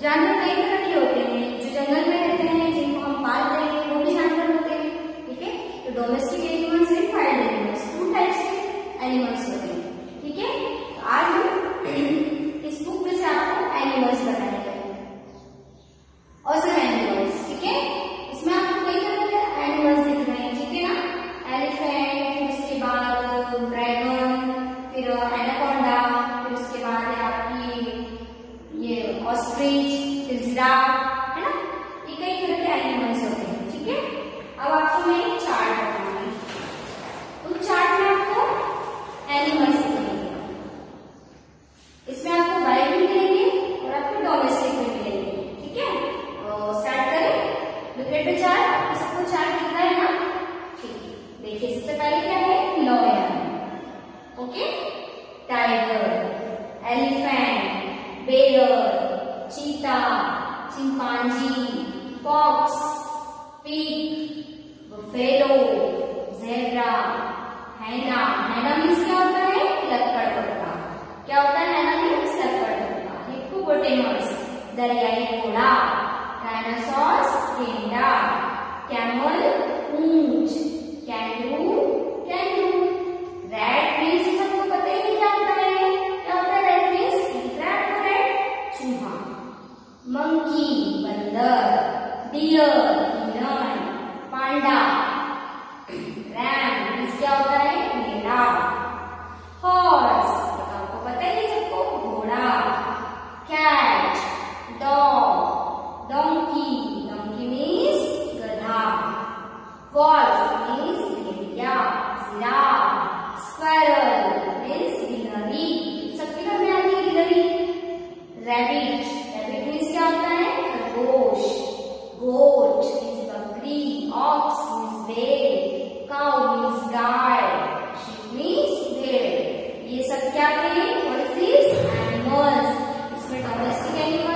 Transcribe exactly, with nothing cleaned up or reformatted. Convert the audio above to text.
जानवर कई तरह के होते हैं, जो जंगल में रहते हैं, जिनको हम पालते हैं, वो भी जानवर होते हैं। ठीक है, तो domestic animals and wild animals, two types के एनिमल्स होते हैं। ठीक है, तो आज हम इस बुक में से आपको एनिमल्स बताएंगे, ऑसम एनिमल्स। ठीक है, इसमें आपको कई तरह के एनिमल्स दिख रहे हैं। ठीक है ना, एलिफेंट, फिर उसके बाद ड्रैगन, फिर एनाकोंडा, फिर उसके बाद है आपकी ये ऑस्ट्रिच, फिर जिराफ, है ना, ये कई तरह के एनिमल्स होते हैं। ठीक है, अब आपको मैं एक चार्ट बताऊंगी, उस चार्ट में आपको एनिमल्स दिखेंगे, इसमें आपको वाइल्ड भी मिलेंगे और आपको डोमेस्टिक भी मिलेंगे। ठीक है, तो स्टार्ट करें। लुक एट द चार्ट, आपको सबको चार्ट दिख रहा है ना? ठीक, देखिए सबसे पहले क्या है, lion, okay, tiger, elephant, bear, cheetah, chimpanzee, fox, pig, buffalo, zebra, hyena. Hyena means क्या होता है, लक्कड़बग्गा। क्या होता है हैना मीन्स, लक्कड़बग्गा। हिप्पोपोटेमस, दरियाई घोड़ा, डायनासोर्स, गेंडा, कैमल, ऊंट, कैंगरू, कैंगरू। रैट मीन्स सबको पता ही नहीं क्या होता है, क्या होता है रैट मीन्स, रैट को रैट, चूहा। मंकी, बंदर, डियर, हिरण, पांडा, रैम मीन्स क्या होता है, मेला। हॉर्स, आपको पता ही सबको, घोड़ा। Cat, dog, donkey, donkey means गधा। वॉल्फ मीन्स भेड़िया, जिराफ, स्क्वायरल मीन्स गिलहरी, सबके घर में आती है गिलहरी। रैबिट, रैबिट मीन्स क्या होता है, खरगोश। गोट मीन्स बकरी, ऑक्स मीन्स भेड़, काउ मीन्स गाय, शीप मीन्स भेड़। ये सब क्या थे, व्हाट इज दिस, एनिमल्स। इसमें डोमेस्टिक एनिमल